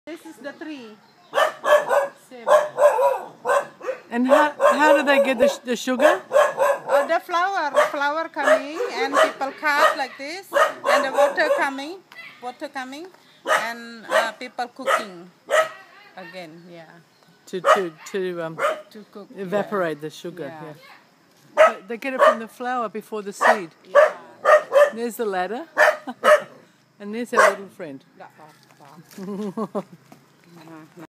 This is the tree. And how do they get the sugar? The flower coming, and people cut like this, and the water coming, and people cooking again. Yeah. To cook. evaporate the sugar. Yeah. Yeah. So they get it from the flower before the seed. Yeah. There's the ladder, and there's our little friend.